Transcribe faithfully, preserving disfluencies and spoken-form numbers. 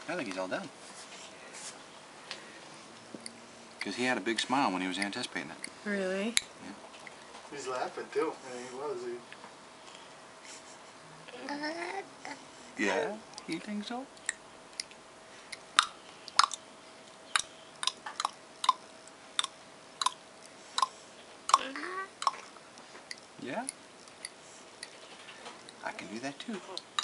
I think he's all done. Because he had a big smile when he was anticipating it. Really? Yeah. He's laughing too. I mean, he was. He... Yeah? You think so? Yeah? I can do that too.